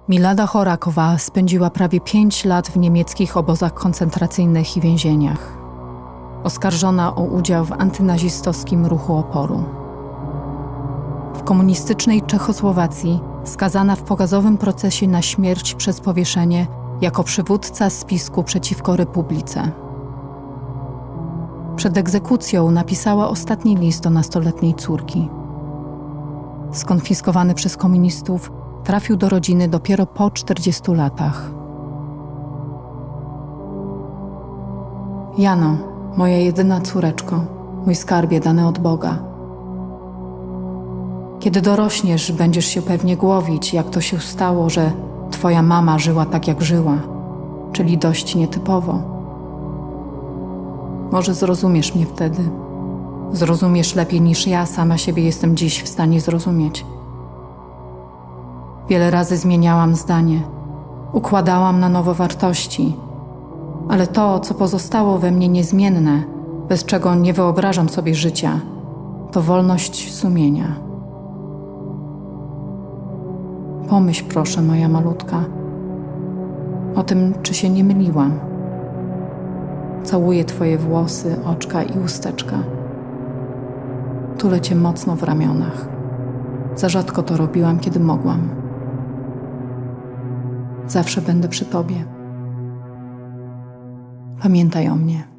Milada Horakowa spędziła prawie 5 lat w niemieckich obozach koncentracyjnych i więzieniach. Oskarżona o udział w antynazistowskim ruchu oporu. W komunistycznej Czechosłowacji skazana w pokazowym procesie na śmierć przez powieszenie jako przywódca spisku przeciwko Republice. Przed egzekucją napisała ostatni list do nastoletniej córki. Skonfiskowany przez komunistów, trafił do rodziny dopiero po 40 latach. Jano, moja jedyna córeczko, mój skarbie dany od Boga. Kiedy dorośniesz, będziesz się pewnie głowić, jak to się stało, że twoja mama żyła tak, jak żyła, czyli dość nietypowo. Może zrozumiesz mnie wtedy. Zrozumiesz lepiej niż ja sama siebie jestem dziś w stanie zrozumieć. Wiele razy zmieniałam zdanie, układałam na nowo wartości, ale to, co pozostało we mnie niezmienne, bez czego nie wyobrażam sobie życia, to wolność sumienia. Pomyśl proszę, moja malutka, o tym, czy się nie myliłam. Całuję twoje włosy, oczka i usteczka. Tulę cię mocno w ramionach. Za rzadko to robiłam, kiedy mogłam. Zawsze będę przy tobie. Pamiętaj o mnie.